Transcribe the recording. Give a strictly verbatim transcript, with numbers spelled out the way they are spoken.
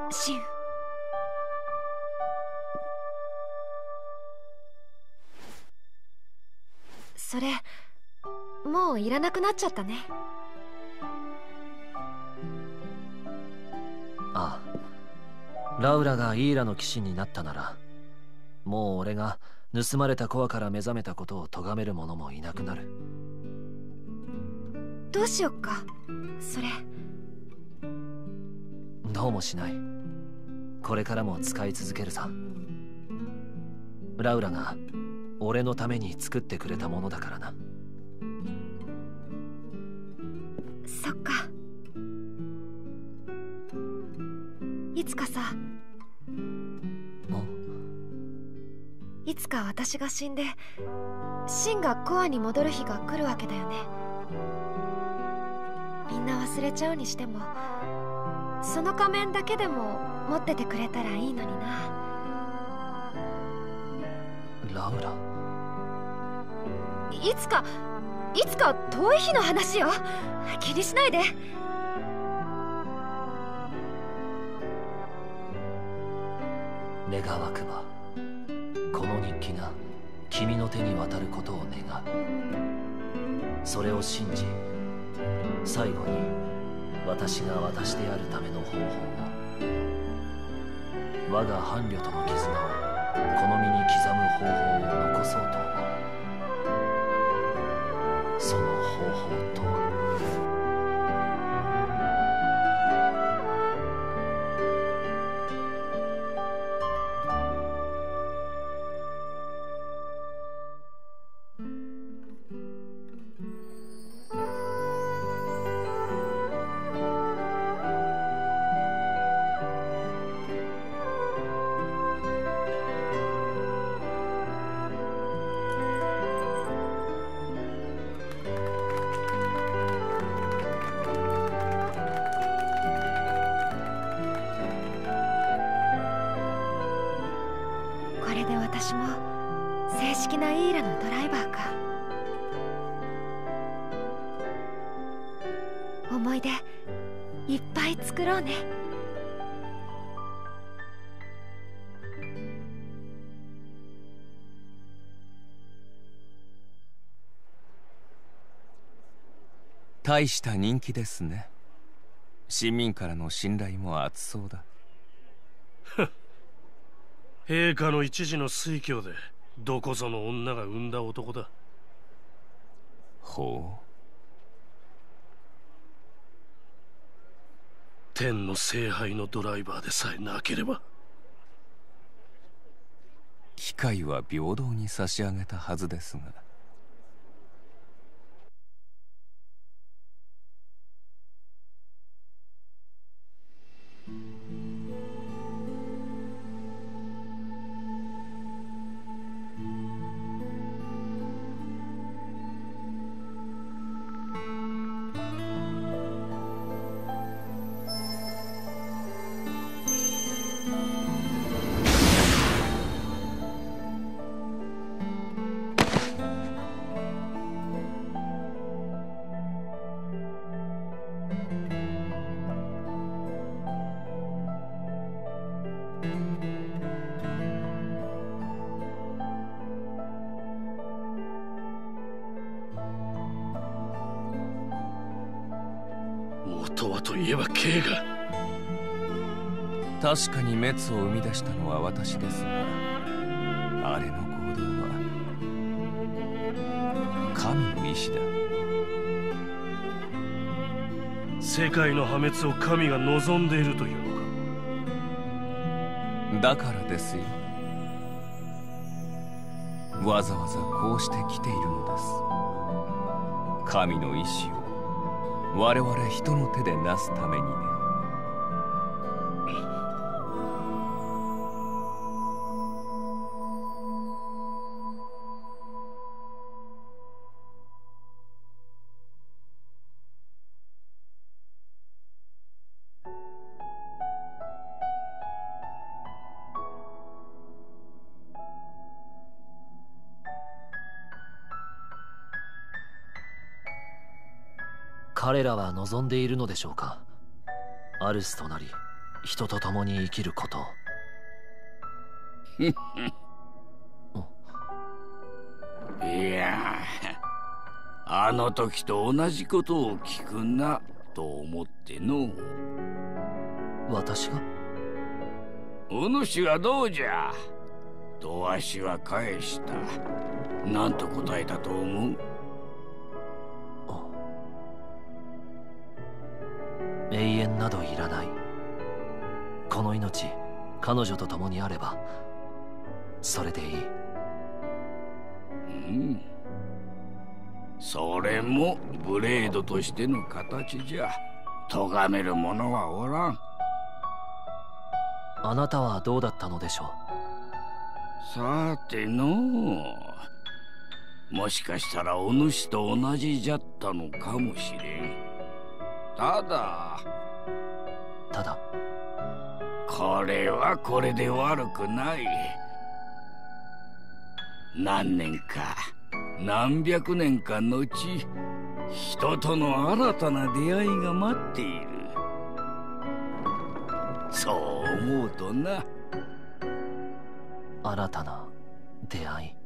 シン。それもういらなくなっちゃったね。 ああ、ラウラがイーラの騎士になったなら、もう俺が盗まれたコアから目覚めたことを咎める者もいなくなる。 どうしよっか、それ。 どうもしない。これからも使い続けるさ。ラウラが俺のために作ってくれたものだからな。 そっか。いつかさ、いつか私が死んでシンがコアに戻る日が来るわけだよね。みんな忘れちゃうにしても、その仮面だけでも持っててくれたらいいのにな。 ラウラ、 いつかいつか遠い日の話よ。気にしないで。 願わくばこの日記が君の手に渡ることを願う。それを信じ、最後に私が渡してやるための方法を、我が伴侶との絆をこの身に刻む方法を残そうと思う。その方法とは、 これで私も正式なイーラのドライバーか。思い出いっぱい作ろうね。 大した人気ですね。市民からの信頼も厚そうだ。 陛下の一時の推挙でどこぞの女が産んだ男だ。 ほう。 天の聖杯のドライバーでさえなければ。 機会は平等に差し上げたはずですが。 元はといえば慶が。 確かに滅を生み出したのは私ですが、あれの行動は神の意志だ。 世界の破滅を神が望んでいるというのか。 だからですよ。わざわざこうして来ているのです。神の意志を我々人の手でなすためにね。 彼らは望んでいるのでしょうか。アルスとなり人と共に生きること。 いや、あの時と同じことを聞くなと思っての。 私が？ お主はどうじゃ。とわしは返した。なんと答えたと思う？ 永遠などいらない。この命、彼女と共にあればそれでいい。 うん。それもブレードとしての形じゃ。咎める者はおらん。 あなたはどうだったのでしょう。さてのう、もしかしたらお主と同じじゃったのかもしれん。ただただこれはこれで悪くない。何年か何百年か後、人との新たな出会いが待っている。そう思うとな。 新たな出会い。